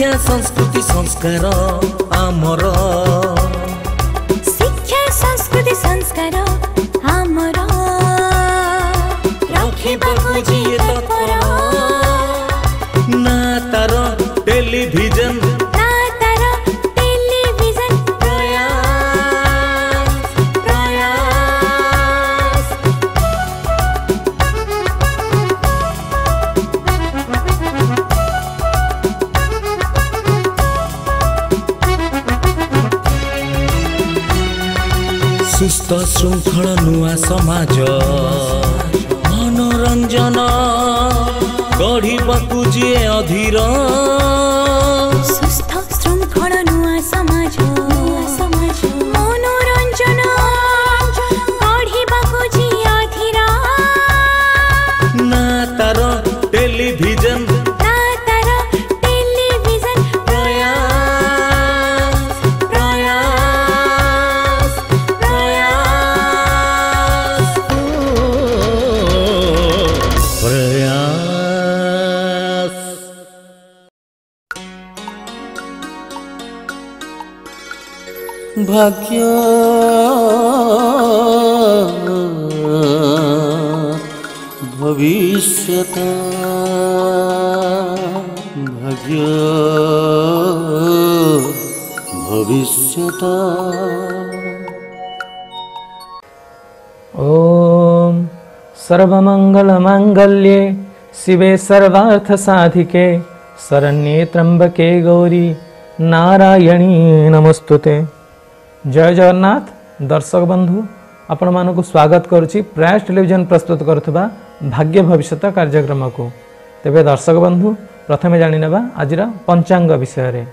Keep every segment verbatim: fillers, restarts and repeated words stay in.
शिक्षा संस्कृति संस्कार आमर शिक्षा संस्कृति संस्कार आमर रखिबाकु जी तत्पर ना तार टेलीविजन ना तार टेलीविजन प्रयास प्रयास सुस्थ श्रृंखल नुआ समाज मनोरंजन गढ़िबाकु जी अधीर सुस्थ श्रृंखल नुआ समाज समाज मनोरंजन गढ़िबाकु जी अधीर ना तार टेलीविजन ना तार टेलीविजन प्रयास प्रयास प्रयास प्रयास भाग्य भविष्यता भाग्य भविष्यता ओम सर्वमंगलमांगल्ये शिवे सर्वार्थसाधिके शरण्ये त्र्यंबके गौरी नारायणी नमस्तुते। जय जगन्नाथ। दर्शक बंधु आपण मानकु स्वागत करुछि प्रयास टेलीविजन प्रस्तुत करुवा भाग्य भविष्यत कार्यक्रम को। तेबे दर्शक बंधु प्रथमे जानि नेबा आजिरा पंचांग विषय रे।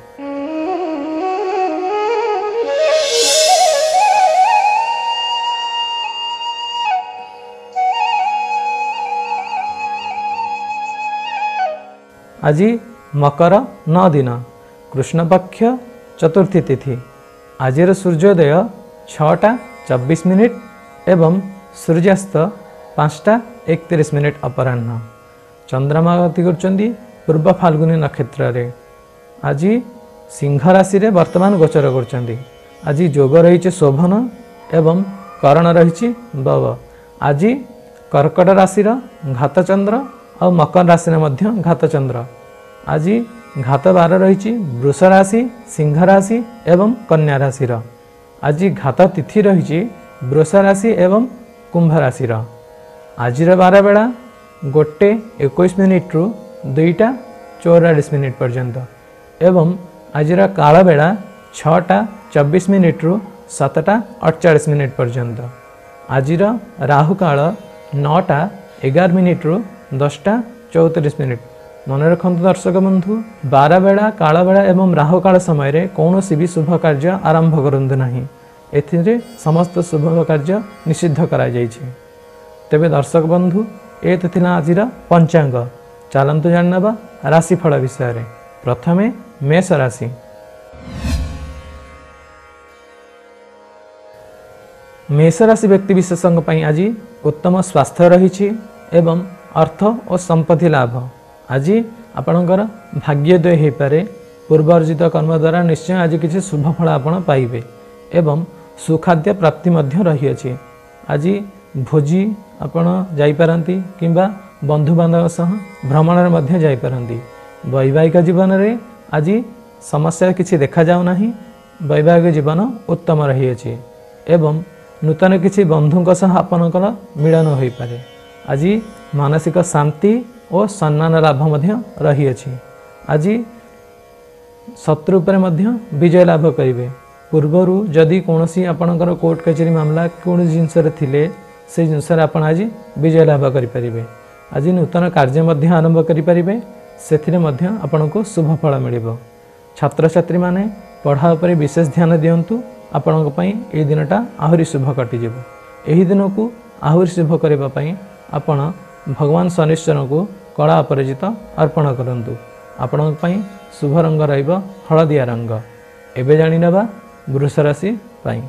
आज मकर नौ दिन कृष्ण पक्ष चतुर्थी तिथि। आजिर सूर्योदय छटा चौबीस मिनिट एवं सूर्यास्त पाँचटा एकतीस मिनिट अपराह्न। चंद्रमा गति कर पूर्व फाल्गुनी नक्षत्र रे। आज सिंह राशि रे वर्तमान गोचर कर। आज जोग रही शोभन एवं करण रही बव। आज कर्कट राशि घातचंद्र और मकर राशि मध्य घातचंद्र। आज घात बार रही वृष राशि सिंह राशि एवं कन्या राशि। आज घात तिथि रही वृष राशि एवं कुंभ राशि। आज बार बेला गोटे इक्कीस मिनिट रु दुईटा चौरालीस मिनिट पर्यंत एवं आज काल बेला छटा चौबीस मिनिट रु सातटा अड़चाश मिनिट पर्यंत। आज राहु काल नौटा एगार मिनिट रु दसटा चौतीस मिनिट। मन रखु दर्शक बंधु बार बेला काल बेला एवं राहु काल समय रे कौन भी शुभ कार्य आरंभ करंतु नहीं। एथिरे समस्त शुभ कार्य निषिद्ध करा जायछि। तेबे दर्शक बंधु ए थिला आजिर पंचांग। चलंतु जानबा राशिफल विषय रे। प्रथमे मेष राशि। मेष राशि व्यक्ति विशेषज्ञ पई आज उत्तम स्वास्थ्य रही एवं अर्थ और संपत्ति लाभ। आज आपणकर भाग्योदय हो पारे। पूर्वार्जित कर्म द्वारा निश्चय आज किसी शुभ फल आपण पाइबे एवं सुखाद्य प्राप्ति मध्य रही अछि। आज भोजी आपण जाई पारंती किंबा बंधु बांधव सह भ्रमण मध्य जाई पारंती। वैवाहिक जीवन रे आज समस्या किसी देखा जाउ नाही। वैवाहिक जीवन उत्तम रही अछि एवं नूतन किसी बंधुक सह आपणकर मिलन हो पारे। आज मानसिक शांति और सम्मान लाभ मध्य रही अछि। आज शत्रु पर मध्य विजय लाभ करिवे। पूर्वरु जदि कोनोसी आपणकर कोर्ट कचेरी मामला कोन जिनस रे थिले से जिनस रे आपण आज विजय लाभ करि परिबे। आज नूतन कार्य मध्य आरंभ करि परिबे। सेथिरे मध्य आपनको शुभ फल मिलिबो। छात्र छात्री माने पढ़ा उपरे विशेष ध्यान दियंतु। आपणक पई ए दिनटा आहुरी शुभ कटि जेबो। एही दिन को आहुरी शुभ करबा पई आपण भगवान शनिश्चर को कड़ा अपराजित अर्पण करंतु। आपणक पई शुभ रंग रहिबो हळदिया रंग। एबे जानि नेबा वृष राशि पई।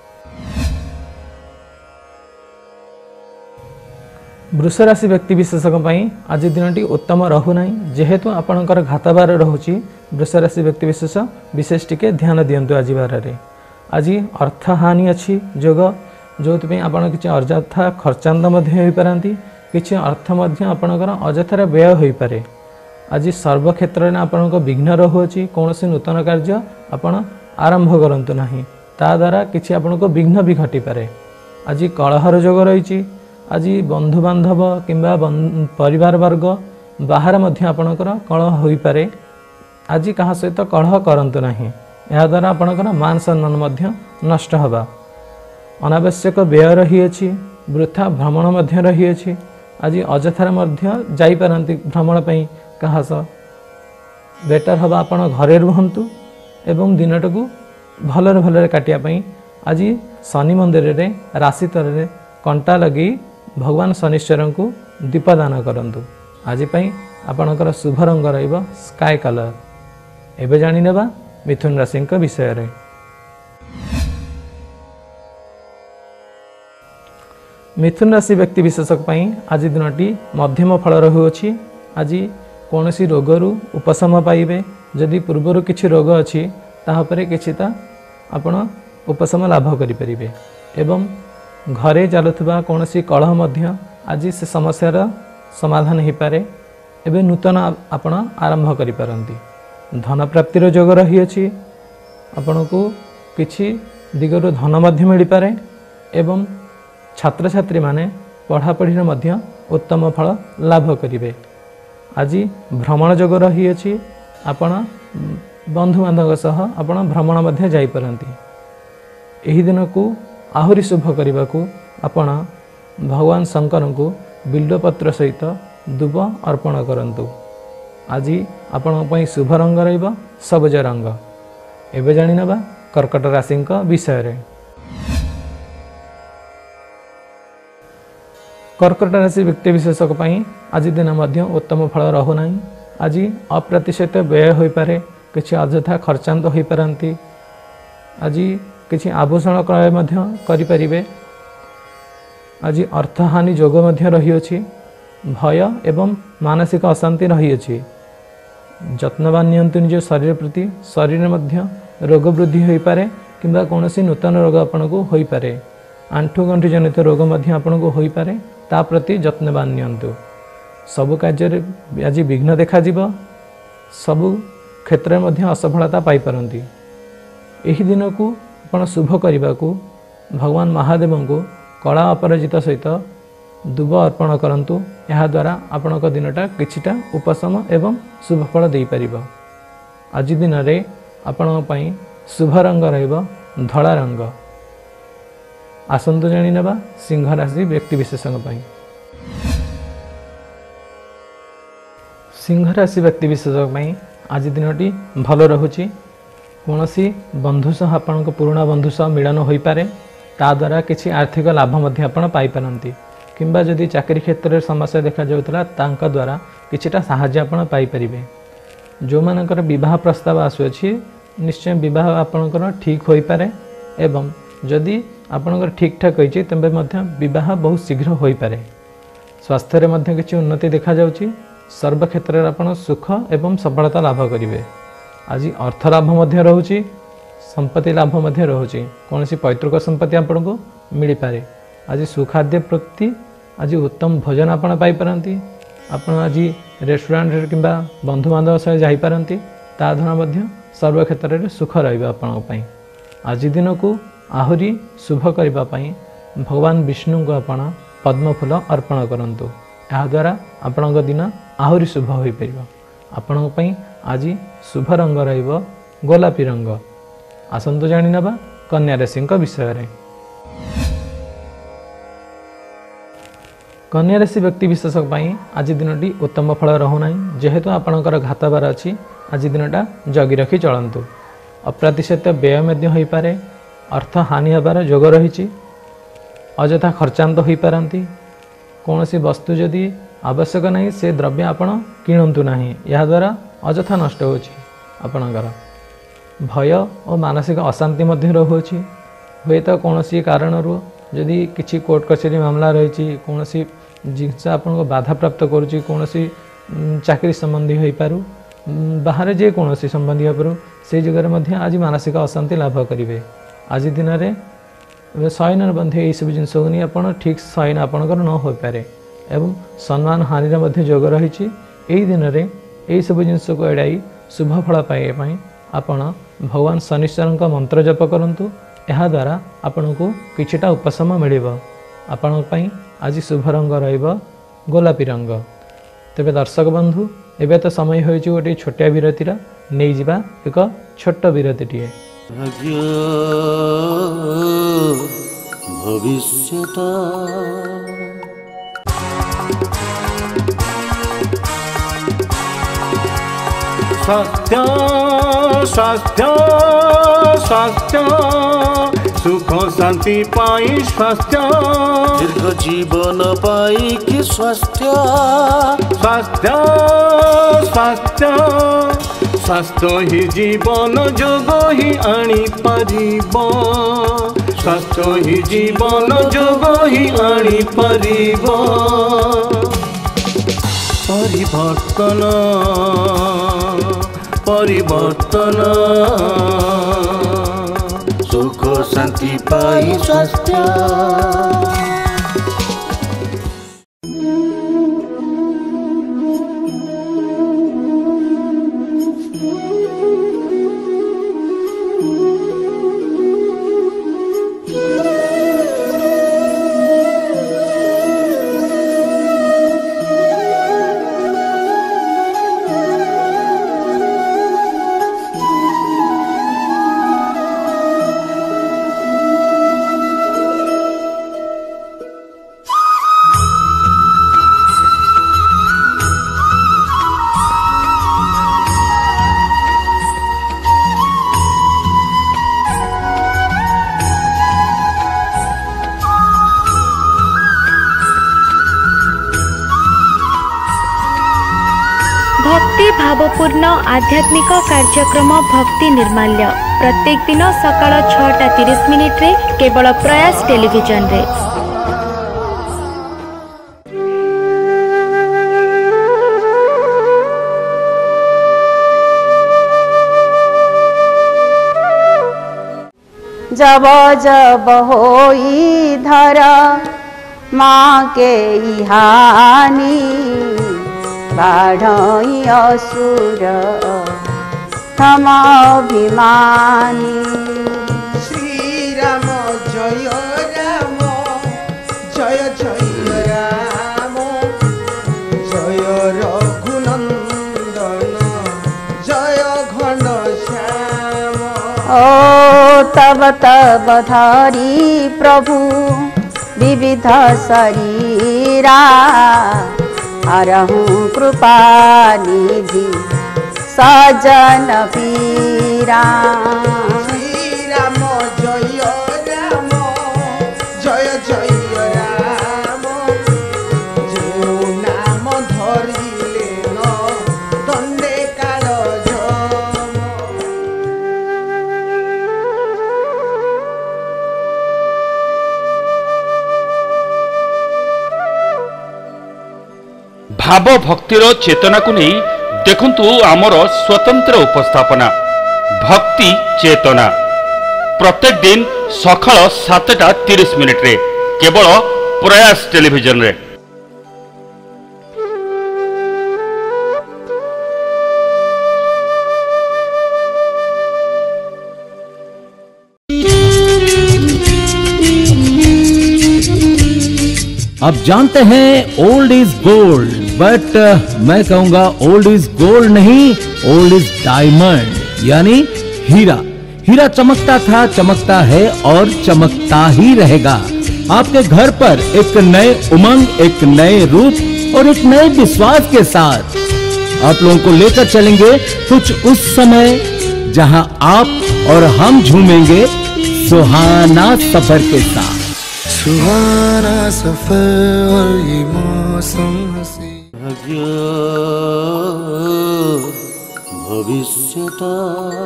वृष राशि व्यक्ति विशेषज्ञ पई आज दिनटी उत्तम रहु नाही। जेहेतु आपणकर घातबार रहुची वृष राशि व्यक्तिविशेष विशेष टिके ध्यान दिंतु आज बारे। आज अर्थ हानि अच्छी जोग जो आपड़ कि अଯଥା खर्चांत हो पारती किसी अर्थ आपणकर अଯथार व्यय हो पारे। आज सर्व क्षेत्र में आपण विघ्न रहुअछि कौन नूतन कार्य आपण आरंभ करंतु नाही ता द्वारा किसी आपण को विघ्न भी घटी पारे। आज कलहर जोग रही। आज बंधु बांधव किंबा परिवार वर्ग बाहर मध्य आपणकर कलह हो पारे। आज कहा सहित कलह करंतु नाही या द्वारा आपणकर मान सम्मान मध्य नष्ट हवा। अनावश्यक व्यय रही अछि वृथा भ्रमण मध्य रही अछि। आज अଯथार मध्य जाई पारंती भ्रमण पई कहा बेटर हवा आपण घरे रुहंतु एवं दिनटा को भलरे भलरे काटिया पई आज शनि मंदिर रे राशि तर कंटा लगी भगवान शनिश्वर को दीपदान करंतु। आज पई आपणकर शुभ रंग रहिबो स्काई कलर। एबे जानि नेबा मिथुन राशि विषय रे। मिथुन राशि व्यक्ति विशेषक पई आज दिनटी मध्यम फल रहुअछि। आज कौन सी रोगरू उपशम पाइबे। जदि पूर्वर किछि रोग अछि ताहापरे किछिता आपण उपशम लाभ करि परिबे एवं घरे चलुथबा कौन सी कलह मध्य आज से समस्यार समाधान हो पारे। एबे नूतन आपण आरंभ करि पारंती। धन प्राप्तिर जोग रही अछि। आपण को किछि दिगरो धन मध्य मिल पारे एवं छात्र छात्री माने पढ़ापढ़ी मध्य उत्तम फल लाभ करिवे। आज भ्रमण जोग रही अछि। आपण बंधु बांधव सह आपण भ्रमण मध्य जाई पारंती। एही दिन को आहुरी शुभ करने को आपण भगवान शंकर को बिल्वपत्र सहित दुब अर्पण करंतु। आज आपण पई शुभ रंग रहिबो सबज रंग। एबे जानि नेबा कर्कट राशि विषय रे। कर्कट राशि व्यक्ति विशेषक पई आज दिन मध्य उत्तम फल रहु नाही। आज अप्रतिशत व्यय हो पारे किछि अଯଥା खर्चांत हो पारंती। आज किछि आभूषण क्रय मध्य करि परिबे। आज अर्थ हानि जोग मध्य रही अछि। भय एवं मानसिक अशांति रही अछि। जत्नवान नियंतु निज शरीर प्रति। शरीर मध्य रोग वृद्धि हो पारे किंबा कोनोसी नूतन रोग आपन को हो पारे। आंठु गंठी जनित रोग मध्य आपन को हो पारे ता प्रति जत्नवान नियंतु। सबु कार्य आज विघ्न देखा जीव। सबु क्षेत्र में असफलता पाई पारंती। एही दिन को आपण शुभ करने को भगवान महादेव को कला अपराजित सहित दुब अर्पण करंतु। यह द्वारा आपण दिनटा किछिटा उपशम एवं शुभ फल दे पारिबो। आज दिन रे आपण पई शुभ रंग रहिबो धला रंग। आसंतु जानि नेबा सिंह राशि व्यक्ति विशेषक पई। सिंह राशि व्यक्ति विशेषक पई आज दिनटी भल रहुछि। कौनसी बंधु सह आपण पुराणा बंधु सह मिलन हो पारे ता द्वारा किछि आर्थिक लाभ मध्य आपण पाई पारंती। किंबा जदि चाकरी क्षेत्र में समस्या देखा जाउतला तांका द्वारा किछिटा सहायता आपण पाई परिबे। जो मानकर विवाह प्रस्ताव आसुअछि निश्चय विवाह आपणकर ठीक हो पारे एवं जदि आपणकर ठीक ठाक होइछि तबे मध्य विवाह बहुत शीघ्र हो पारे। स्वास्थ्य रे मध्य किछि उन्नति देखा जाउछि। सर्व क्षेत्र में आपण सुख एवं सफलता लाभ करिवे। आज अर्थ लाभ मध्य रहुछि। संपत्ति लाभ मध्य रहुछि। कौनसी पैतृक संपत्ति आपण को मिल पारे। आज सुखाद्य प्रति आज उत्तम भोजन आपण पाई पारंती। आपण आज रेस्टोरेंट किंबा बंधु बांधव सह जाई पारंती ता द्वारा मध्य सर्व क्षेत्र में सुख रहिबा आपण पई। आज दिन को आहुरी शुभ करबा पई भगवान विष्णु को आपण पद्म फूल अर्पण करंतु। या द्वारा आपण दिन आहुरी शुभ हो पारिबो। आपण पई आज शुभ रंग रहिबो गोलापी रंग। आसंतु जानि नेबा कन्या राशि विषय रे। कन्या राशि व्यक्ति विशेषक पई आज दिनटी उत्तम फल रहु नाही। जेहेतु आपणकर घातबार अछि आज दिनटा जगी रखी चलंतु। अप्रतिशत व्यय मध्य हो पारे। अर्थ हानि हबार जोग रही। अଯଥା खर्चांत हो पारंती। कौन सी वस्तु जदि आवश्यक नहीं से द्रव्य आपण किणतु नहीं। या द्वारा अଯଥା नष्ट होछि। आपणकर भय और मानसिक अशांति मध्य रहुछि। हुए तो कौन सी कारण जदि किछि कोर्ट कचेरी मामला रही कौन सी जिनस आपन को बाधा प्राप्त करुछि कौन सी चाकरी संबंधी हो पारु बाहर जेकोसी संबंधी पर से जगह आज मानसिक अशांति लाभ करेंगे। आज दिन में शयन बंधे यही सब जिनस को नहीं आप ठीक शयन आपणकर न हो पारे एवं सम्मान हानि जोग रही। यही दिन में यही सब जिनस को एड़ाई शुभ फल पाइबापी आपण भगवान शनिश्वर का मंत्र जप करूँ। यह द्वारा आपण को किछिटा उपशम मिल आपण आज शुभ रंग रोलापी रंग। तेरे दर्शक बंधु एवं तो समय हो गोटे छोटिया विरतिर नहीं जा एक छोट विरति टे भाग्य भविष्यता स्वास्थ्य स्वास्थ्य स्वास्थ्य सुख शांति पाई स्वास्थ्य दीर्घ जीवन पाई कि स्वास्थ्य स्वास्थ्य स्वास्थ्य स्वास्थ्य ही जीवन जोग ही आनी परिब स्वास्थ्य ही जीवन जोग ही आनी परिब परिवर्तन परिवर्तन सुख शांति पाई स्वास्थ्य भक्ति भावपूर्ण आध्यात्मिक कार्यक्रम भक्ति निर्माल्य प्रत्येक दिन सकाळ छटा तीस मिनिट रे केवल प्रयास टेलीविजन रे। जब जब होई धरा माँ के हानि बाढ़ई असुर थम अभिमानी। श्री राम जय राम जय जय राम जय रघुनंदन जय घनश्याम। ओ तब तब धरी प्रभु विविध शरीरा हरहु कृपा निधि सजन पीरा। श्री राम जय राम जय जय राम जो नाम धरिले न दंडे काल जम। भाव भक्तिर चेतना को नहीं देखंतु आमर स्वतंत्र उपस्थापना भक्ति चेतना प्रत्येक दिन सकाळ सातटा तीस मिनिट रे केवल प्रयास टेलीविजन रे। अब जानते हैं ओल्ड इज गोल्ड, बट मैं कहूंगा ओल्ड इज गोल्ड नहीं, ओल्ड इज डायमंड यानी हीरा। हीरा चमकता था, चमकता है और चमकता ही रहेगा। आपके घर पर एक नए उमंग, एक नए रूप और एक नए विश्वास के साथ आप लोगों को लेकर चलेंगे कुछ उस समय जहां आप और हम झूमेंगे सुहाना सफर के साथ। सुहाना सफर और ये मौसम हंसी भाग्य भविष्यता।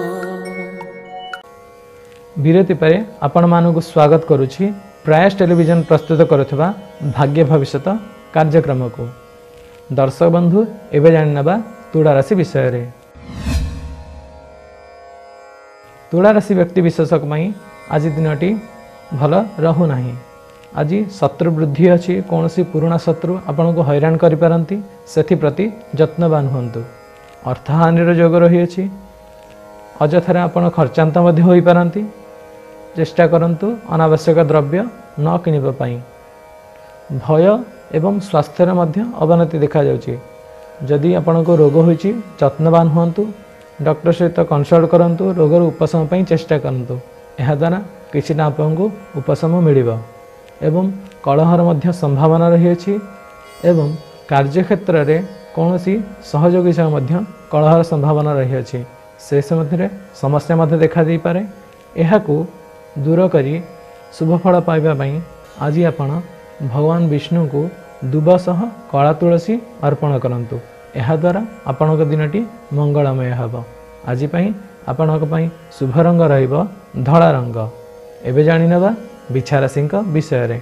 विरति परे आपण मानक स्वागत करुछि प्रयास टेलीविजन प्रस्तुत करुवा भाग्य भविष्यत कार्यक्रम को। दर्शक बंधु एवं जानिनबा तुला राशि विषय रे। तुला राशि व्यक्ति विशेषक आज दिनटी भल रहूना। आज शत्रु वृद्धि अच्छी, कौन सी पुराणा शत्रु आपण को हैरान करिपारंती, सेथिप्रति जत्नवान हुंतु। अर्थहानिर जोग रही, अजथारे आपण खर्चांत मध्य होई पारंती। चेष्टा करंतु अनावश्यक द्रव्य न किनिबा पई। भय एवं स्वास्थ्य मध्य अवनति देखा जाउची। जदि आपण को रोग होईची जत्नवान हुंतु, डॉक्टर सहित कंसल्ट करंतु, रोगर उपशम पई चेष्टा करंतु। एहा द्वारा किछि ना आपको उपशम मिलिबो। एवं कलहर मध्य संभावना रही अछि एवं कार्यक्षेत्र रे कौनसी सहयोगी सह मध्य कलहर संभावना रही अछि। से समय समस्या मध्य देखा दे पारे। एहाकू दूर करी शुभ फल पाइबा पई आज आपण भगवान विष्णु को दुब सह कला तुलसी अर्पण करंतु। एहा द्वारा आपणक दिनटी मंगलमय हेब। आज पई आपणक पई शुभ रंग रहिबो धला रंग। एबे जानि नेबा बिछा राशि विषय रे।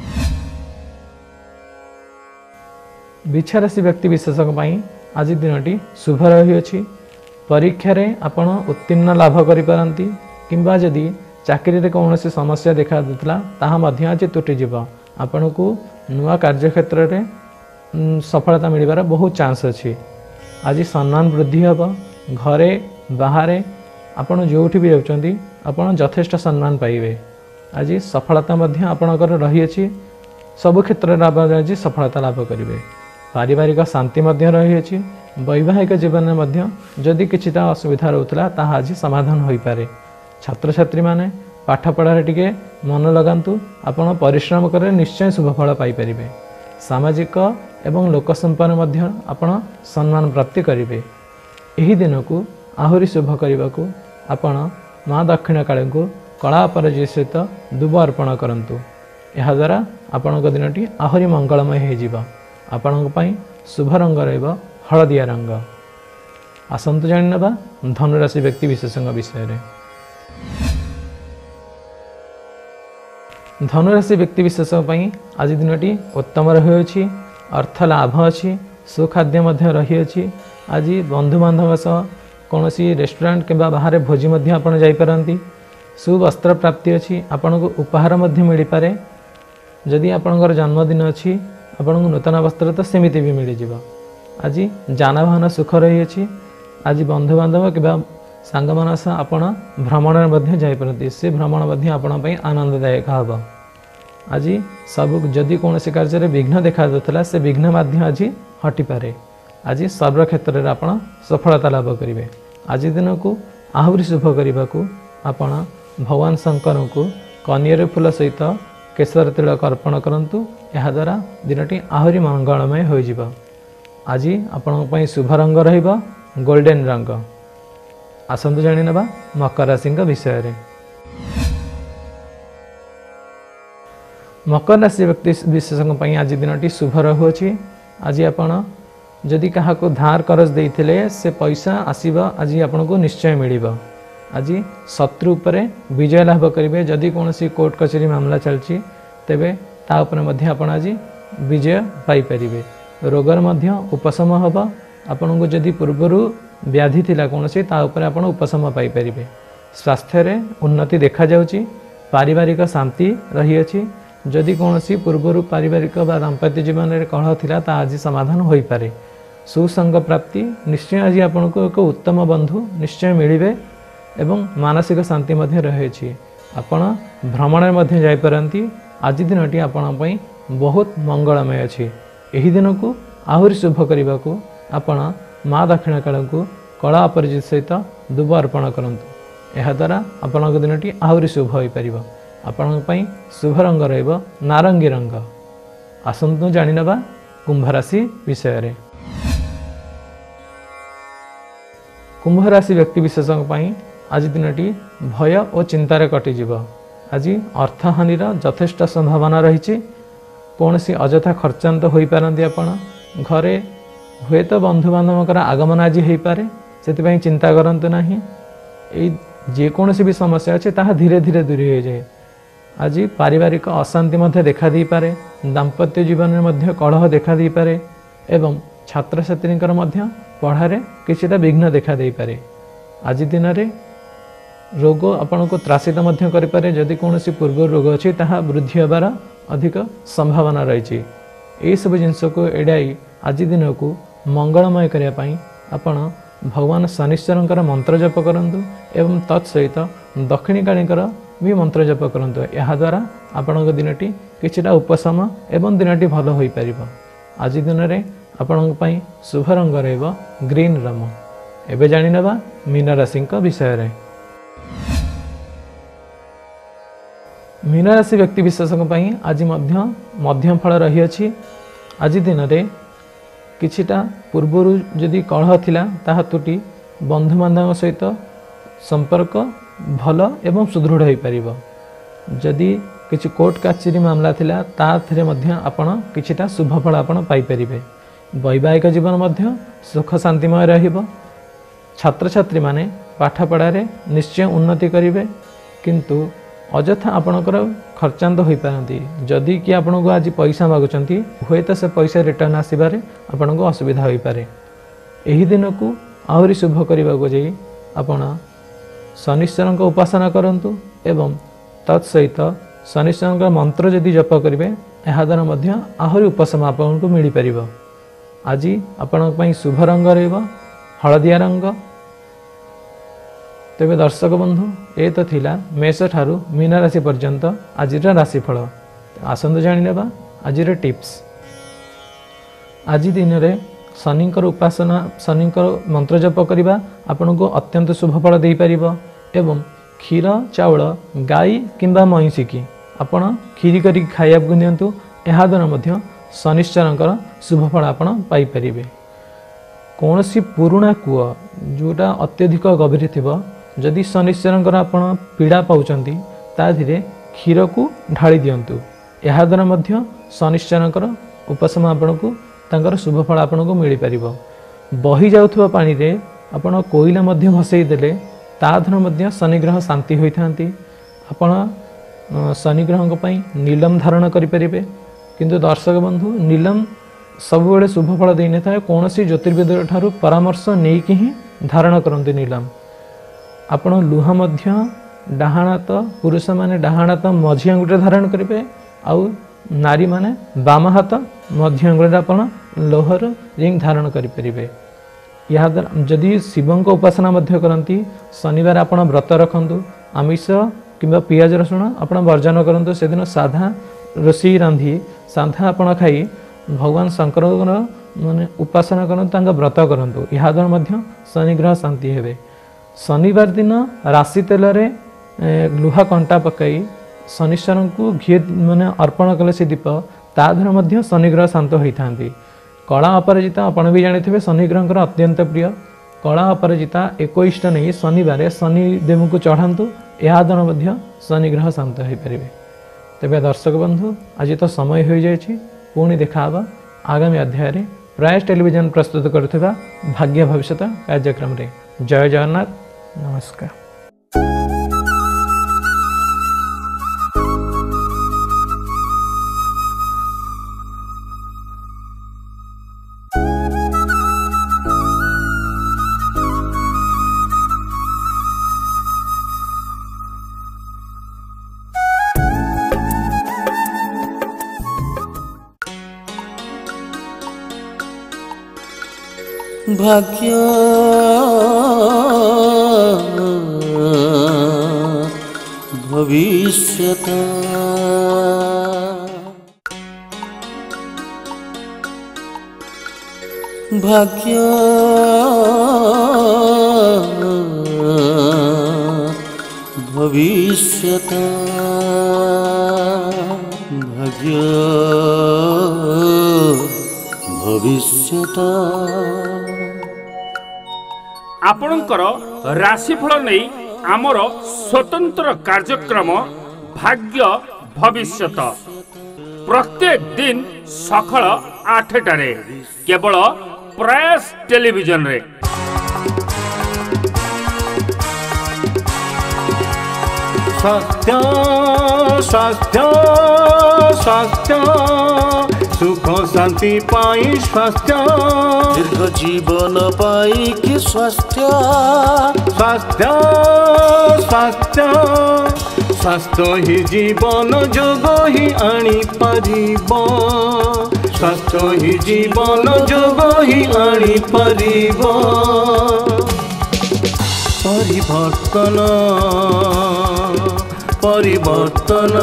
बिछा राशि व्यक्ति विशेषक पई आज दिनटी शुभ रही अछि। परीक्षा रे आपण उत्तीर्ण लाभ करि पारंती, किंबा जदि चाकरी रे कौनसी समस्या देखा देतला ताहा मध्य आज तुटी जिवो। आपण को नुआ कार्यक्षेत्र रे सफलता मिलिबार बहुत चांस अछि। आज सम्मान वृद्धि हेब। घरे बाहरे आपण जोठी भी जाउचंदी आपण यथेष्ट सम्मान पाइबे। आज सफलता मध्य आपणकर रही अछि। सब क्षेत्र रे आज सफलता लाभ करिवे। पारिवारिक शांति मध्य रही अछि। वैवाहिक जीवन में मध्य जदि किछिटा असुविधा रहउतला ताहा आज समाधान होई पारे। छात्र छात्री माने पाठ पढ़ा रे टिके मन लगांतु। आपण परिश्रम करे निश्चय शुभ फल पाई परिबे। सामाजिक एवं लोक संपर्क मध्य आपण सम्मान प्राप्ति करिवे। एही दिन को आहुरी शुभ करने को आपण माँ दक्षिण काली को कला अपराजित सहित दुब अर्पण करंतु। यह द्वारा आपण दिनटी आहुरी मंगलमय हो जिवो। आपण पई शुभ रंग रहिबो हलदिया रंग। आसंतु जानि नेबा धनुराशि व्यक्ति विशेषज्ञ विषय रे। धनुराशि व्यक्ति विशेषज्ञ पई आज दिनटी उत्तम रही अछि। अर्थ लाभ अछि। सुखाद्य मध्य रही अछि। आज बंधु बांधव सह कौनसी रेस्टोरेंट किंबा बाहर भोजी मध्य आपण जाई पारंती। सुवस्त्र प्राप्ति अच्छी। आपण को उपहार मध्य मिल पारे। जदि आपणकर जन्मदिन अच्छी आपण को नूतन वस्त्र तो सेमिति भी मिल जिवो। आज जानवाहन सुख रही अछि। आज बंधु बांधव किंबा सांग मान सह आपण भ्रमण मध्य जाई पारंती। से भ्रमण मध्य आपण पई आनंददायक हबो। आज सब जदि कौनसी कार्य रे विघ्न देखा देतला से विघ्न मध्य आज हटि पारे। आज सर्व क्षेत्र रे आपण सफलता लाभ करिवे। आज दिन को आहुरी शुभ करने को आपण भगवान शंकर को कनियर फूल सहित केशर तिलक अर्पण करंतु। यह द्वारा दिनटी आहुरी मंगलमय हो जिवो। आज आपण पई शुभ रंग रहिबो गोल्डन रंग। आसंतु जानि नेबा मकर राशि विषय रे। मकर राशि व्यक्ति विशेषज्ञ पई आज दिनटी शुभ रहुछि। आज आपण जदि कहा को धार करज देइथिले से पैसा आसीबा आज आपन को निश्चय मिलिबा। आज शत्रु उपरे विजय लाभ करिवे। जदि कोनसी कोर्ट कचेरी मामला चलची तेबे ता उपरे मध्य आपण आज विजय पाई परिवे। रोगर मध्य उपशम हबा। आपन को जदि पूर्वरु व्याधि थिला कोनसी ता उपरे आपण उपशम पाई परिवे। स्वास्थ्य रे उन्नति देखा जाउची। पारिवारिक शांति रही अछि। जदि कोनसी पूर्वरु पारिवारिक बा दाम्पत्य जीवन रे कलह थिला ता आज समाधान होई पारे। सुसंग प्राप्ति निश्चय आज आपन को एक उत्तम बंधु निश्चय मिलिबे एवं मानसिक शांति मध्य रहे छी। आपण भ्रमण मध्य जाई परंती। आज दिनटी आपण पई बहुत मंगलमय अछि। एही दिन को आहुरी शुभ करने को आपण माँ दक्षिण काली को कला अपराजित सहित दुब अर्पण करंतु। यह द्वारा आपण दिनटी आहुरी शुभ होई परिबो। आपण पई शुभ रंग रहिबो नारंगी रंग। आसंतु जानि नेबा कुंभ राशि विषय रे। कुंभ राशि व्यक्ति विशेषज्ञ पई आज दिनटी भय और चिंतार कटिଯିବ। आज अर्थहानिर यथेष्ट संभावना रही। कौन सी अजथा खर्चांत हो पारती। आपण घरे हुए तो बंधु बांधव आगमन आज हो पारे। से चिंता करंतु नहीं। जेकोसी भी समस्या अच्छे ताहा धीरे धीरे दूरी हो जाए। आज पारिवारिक अशांति मध्य देखा दी पारे। दाम्पत्य जीवन में मध्य कलह देखा दी पारे एवं छात्र छात्री मध्य पढ़ारे किछिटा विघ्न देखा दे पारे। आज दिन रे रोग आपण को त्रासित मध्य करि पारे जदि कोनोसी पूर्व रोग अछि ताहा वृद्धि हेबार अधिक संभावना रही। यही सब जिनस को एड़ाई आज दिन को मंगलमय करने पाई आपण भगवान शनिश्चरंकर मंत्र जप करंतु एवं तत्सहित दक्षिणकालीकर भी मंत्र जप करंतु। यह द्वारा आपण दिनटी किछिटा उपशम एवं दिनटी भल होई परिबो। आज दिन में आपण पाई शुभ रंग रहइबो ग्रीन रंग। एबे जानि नेबा मीन राशि विषय रे। मीन राशि व्यक्ति विशेषों आज मध्यम फल रही अछि। आज दिन में किछिटा पूर्वर जदि कलह थिला ताहा तुटी बंधु बांधव सहित संपर्क भल एवं सुदृढ़ हो पारिबो। जदि किछि कोर्ट कचेरी मामला थिला ताथरे मध्य आपण किछिटा शुभ फल आपण पाई परिबे। वैवाहिक जीवन मध्य सुख शांतिमय रहिबो। छात्र छात्री माने पाठ पढ़ारे निश्चय उन्नति करिवे, किंतु अजथा आपणकर खर्चांत हो पारती। जदि कि आपन को आज पैसा मागुचंती हुए तो से पैसा रिटर्न आसबार आपन को असुविधा हो पारे। एही दिन को आहरी शुभ करने को जाई आपण शनिश्चर उपासना करंतु एवं तत्सहित शनिश्चर मंत्र जदि जप करेंगे यह द्वारा मध्य आहरी उपशम आपन को मिल पार। आज आपण शुभ रंग रहिबो हलदिया रंग। तेबे दर्शक बंधु ए तो थिला मेष ठारू मीन राशि पर्यंत आज राशिफल। आसंत जानि नेबा आज टिप्स। आज दिन में शनिकर उपासना शनिकर मंत्र जप करवा आपन को अत्यंत शुभ फल दे पारिबो। एवं क्षीर चाउल गाई किंबा महिषी की आपण खीरी करी खाइबा को नियंतु। एहा द्वारा मध्य शनिश्चरंकर शुभ फल आपण पाई परिबे। कौनसी पुराणा कूଅ जोटा अत्यधिक गभीर थिबो जदि शनिश्चरंकर आपण पीड़ा पाउचंती ता धीरे क्षीर को ढाली दियंतु। एहा द्वारा मध्य शनिश्चरंकर उपशम आपण को तांकर शुभ फल आपण को मिल पारिबो। बही जाउथबा पानी रे आपण कोइला मध्य भसई देले ता द्वारा मध्य शनिग्रह शांति होइथांती। आपण शनिग्रहक पई नीलम धारण करि परिबे, किंतु दर्शक बंधु नीलम सब बड़े शुभ फल देने था। कौन सी ज्योतिर्विद ठारू परामर्श नहीं कि ही धारण करते नीलम। आपण लुह मध्य डाहाण हाथ पुरुष माने डाहाण हाथ मझी आंगुठी धारण करेंगे आउ नारी माने बाम हाथ मध्य आंगुठी आपण लोहर रिंग धारण करेंगे। या जदि शिवंक उपासना मध्य करती शनिवार आपण व्रत रखंतु। आमिष किंबा पियाज रसुण आपण वर्जन करंतु। से दिन साधा रोषेई रांधि साधा आपण खाई भगवान शंकर माने उपासना करंतु व्रत करंतु। यह द्वारा मध्य शनिग्रह शांति हेबे। शनिवार दिन राशि तेल रे लुहा कंटा पकाई शनिश्चर को घी माने अर्पण कले से दीप ता द्वारा मध्य शनिग्रह शांत होइथांती। कला अपराजिता आपण भी जानिथिबे शनिग्रहकर अत्यंत प्रिय। कला अपराजिता इक्कीस नहीं शनिवार शनिदेव को चढ़ातु। यह द्वारा मध्य शनिग्रह शांत हो पारे। तेबे दर्शक बंधु आज तो समय हो जाइछि। पुणी देखा आगामी अध्याय प्रयास टेलीविजन प्रस्तुत करुवा भाग्य भविष्य कार्यक्रम रे। जय जगन्नाथ, नमस्कार। भाग्य भविष्यता भाग्य भविष्यता भाग्य भविष्यता। आपणकर राशिफल नहीं आमर स्वतंत्र कार्यक्रम भाग्य भविष्यत प्रत्येक दिन सकाळ आठटारे केवल प्रयास टेलीविजन रे। स्वास्थ्य स्वास्थ्य स्वास्थ्य सुख शांति पाई स्वास्थ्य दीर्घ जीवन पाई कि स्वास्थ्य स्वास्थ्य स्वास्थ्य स्वास्थ्य ही जीवन जोग ही आनी परिब स्वास्थ्य ही जीवन जोग ही आनी परिब परिवर्तन परिवर्तन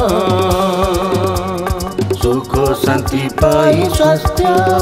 सुख शांति पाई स्वास्थ्य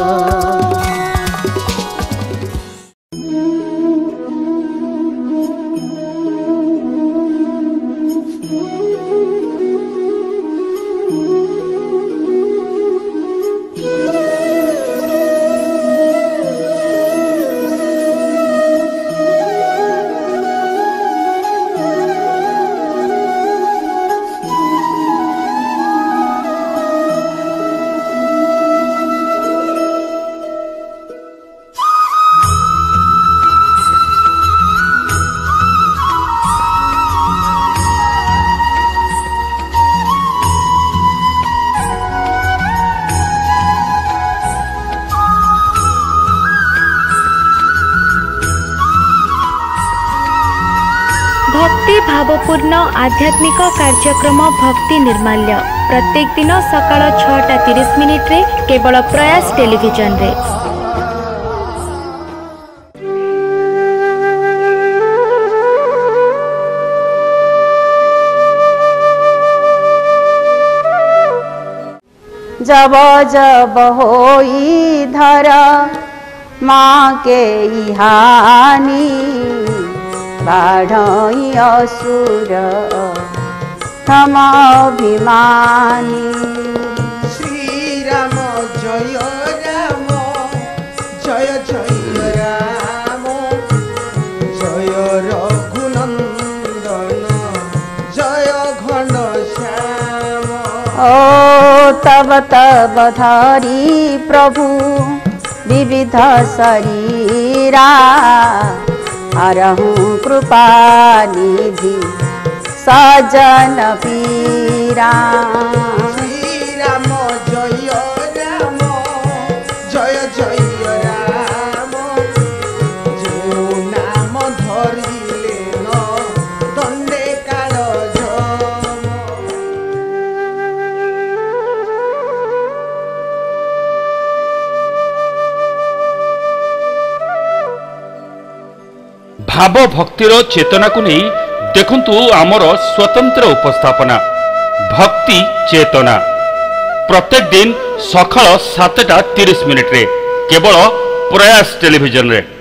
भक्ति भावपूर्ण आध्यात्मिक कार्यक्रम भक्ति निर्माल्य प्रत्येक दिन सकाळ छटा तीस मिनिट रे केवल प्रयास टेलीविजन रे। जब जब होई धर माँ के हानि बाढ़ई असुर थमाभिमानी श्री राम जय राम जय जय राम जय रघुनंदन जय घनश्याम ओ तब तब धरी प्रभु विविध शरीरा हरहु कृपा निधि सजन पीरा श्री राम जय राम जय जय राम जो नाम धरिले न दंडे काल जम भाव भक्तिर चेतना को नहीं देखंतु आमर स्वतंत्र उपस्थापना भक्ति चेतना प्रत्येक दिन सकाळ सातटा तीस मिनिट रे केवल प्रयास टेलीविजन रे।